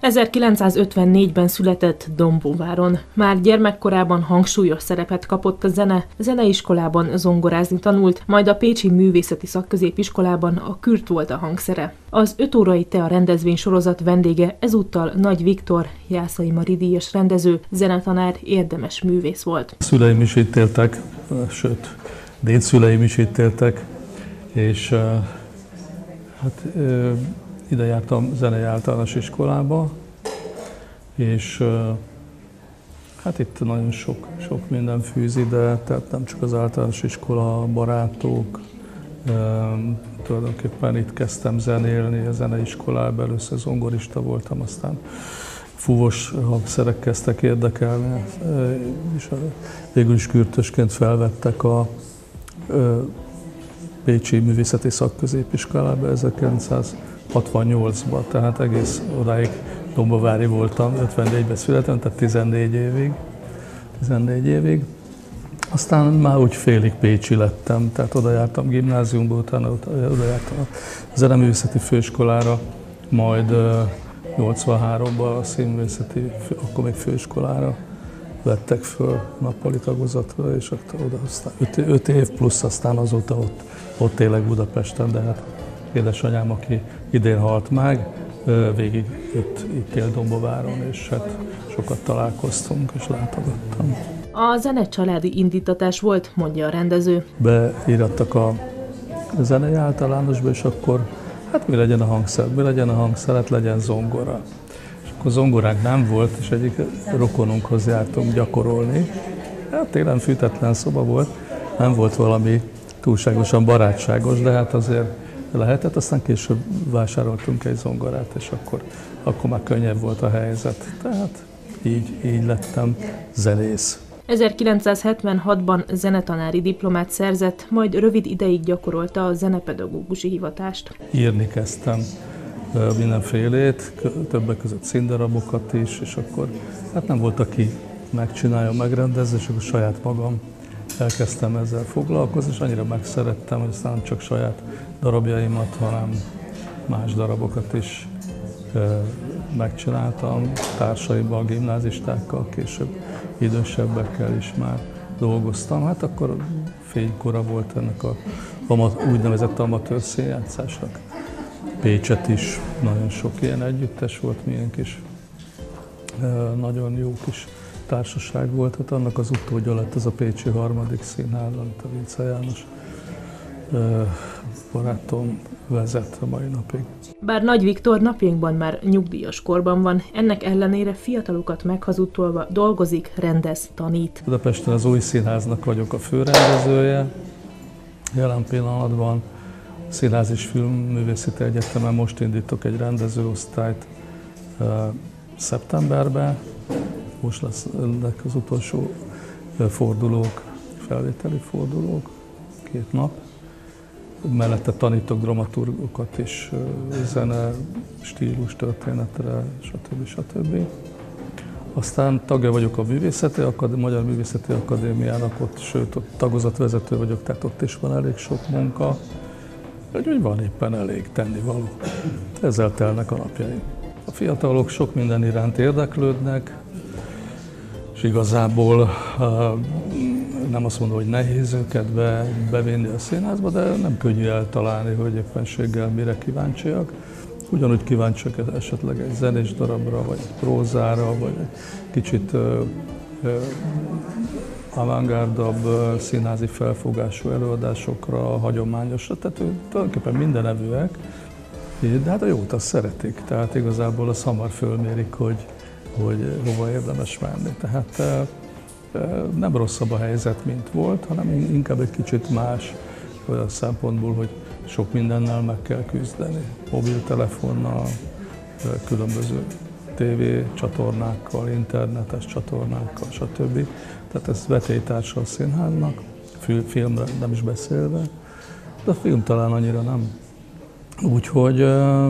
1954-ben született Dombóváron. Már gyermekkorában hangsúlyos szerepet kapott a zene, zeneiskolában zongorázni tanult, majd a Pécsi Művészeti Szakközépiskolában a kürt volt a hangszere. Az 5 órai tea rendezvény sorozat vendége ezúttal Nagy Viktor, Jászai Mari díjas rendező, zenetanár, érdemes művész volt. Szüleim is itt éltek, sőt, dédszüleim is itt éltek, és ide jártam zenei általános iskolába, és hát itt nagyon sok minden fűz ide, tehát nem csak az általános iskola, barátok, tulajdonképpen itt kezdtem zenélni a zeneiskolában, először zongorista voltam, aztán fúvos hangszerek kezdtek érdekelni, és végül is kürtösként felvettek a Pécsi Művészeti Szakközépiskolába 1968-ban, tehát egész odáig dombovári voltam, 54-ben születtem, tehát 14 évig. Aztán már úgy félig pécsi lettem, tehát oda jártam gimnáziumba, utána oda jártam a Zeneművészeti Főiskolára, majd 83-ban a Színművészeti, akkor még főiskolára vettek föl nappali tagozatra, és oda aztán 5 év plusz aztán azóta ott élek Budapesten, de hát édesanyám, aki idén halt meg, végig itt él Dombováron, és hát sokat találkoztunk és látogattam. A zene családi indítatás volt, mondja a rendező. Beírattak a zenei általánosba, és akkor hát mi legyen a hangszer, hát legyen zongora. És akkor zongoránk nem volt, és egyik rokonunkhoz jártunk gyakorolni. Hát télen fűtetlen szoba volt, nem volt valami túlságosan barátságos, de hát azért lehetett, aztán később vásároltunk egy zongorát, és akkor már könnyebb volt a helyzet. Tehát így lettem zenész. 1976-ban zenetanári diplomát szerzett, majd rövid ideig gyakorolta a zenepedagógusi hivatást. Írni kezdtem mindenfélét, többek között színdarabokat is, és akkor hát nem volt, aki megcsinálja, megrendezze, és akkor saját magam elkezdtem ezzel foglalkozni, és annyira megszerettem, hogy aztán nem csak saját darabjaimat, hanem más darabokat is megcsináltam társaimmal, gimnázistákkal, később idősebbekkel is már dolgoztam. Hát akkor fénykora volt ennek a úgynevezett amatőr színjátszásnak. Pécset is nagyon sok ilyen együttes volt, milyen kis, nagyon jó kis társaság volt. Hát annak az utódja lett ez a Pécsi Harmadik Színház, amit a Vince János barátom vezet a mai napig. Bár Nagy Viktor napjainkban már nyugdíjas korban van, ennek ellenére fiatalokat meghazudtolva dolgozik, rendez, tanít. Budapesten az Új Színháznak vagyok a főrendezője. Jelen pillanatban Színház és Filmművészeti Egyetemen most indítok egy rendezőosztályt szeptemberben. Most lesznek az utolsó fordulók, felvételi fordulók, 2 nap. Mellette tanítok dramaturgokat is, zene, stílus, történetre, stb. Aztán tagja vagyok a Magyar Művészeti Akadémiának, sőt, ott tagozatvezető vagyok, tehát ott is van elég sok munka. Úgyhogy van éppen elég tennivaló. Ezzel telnek a napjaim. A fiatalok sok minden iránt érdeklődnek, és igazából nem azt mondom, hogy nehéz őket bevinni a színházba, de nem könnyű eltalálni, hogy éppenséggel mire kíváncsiak. Ugyanúgy kíváncsiak esetleg egy zenés darabra, vagy egy prózára, vagy egy kicsit avantgárdabb színházi felfogású előadásokra, hagyományosra, tehát tulajdonképpen mindenevőek, de hát a jót azt szeretik, tehát igazából azt hamar fölmérik, hogy hova érdemes menni. Tehát nem rosszabb a helyzet, mint volt, hanem inkább egy kicsit más olyan szempontból, hogy sok mindennel meg kell küzdeni. Mobiltelefonnal, különböző tévécsatornákkal, internetes csatornákkal, stb. Tehát ez vetélytársa a színháznak, filmre nem is beszélve, de a film talán annyira nem. Úgyhogy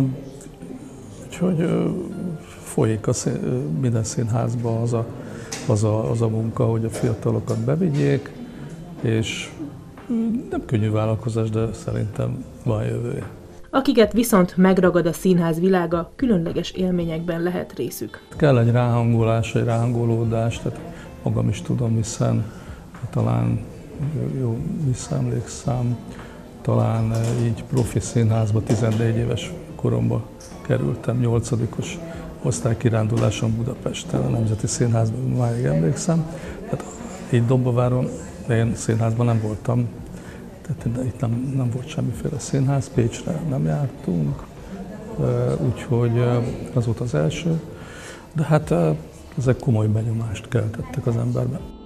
folyik minden színházban az a munka, hogy a fiatalokat bevigyék, és nem könnyű vállalkozás, de szerintem van jövője. akiket viszont megragad a színház világa, különleges élményekben lehet részük. Kell egy ráhangolás, egy ráhangolódás, tehát magam is tudom, hiszen talán jó visszaemlékszem, talán így profi színházba 14 éves koromban kerültem, 8-os osztálykiránduláson Budapesten, a Nemzeti Színházban, máig emlékszem. Tehát így Dombováron, de én színházban nem voltam, tehát itt nem volt semmiféle színház, Pécsre nem jártunk, úgyhogy az volt az első. De hát ezek komoly benyomást keltettek az emberben.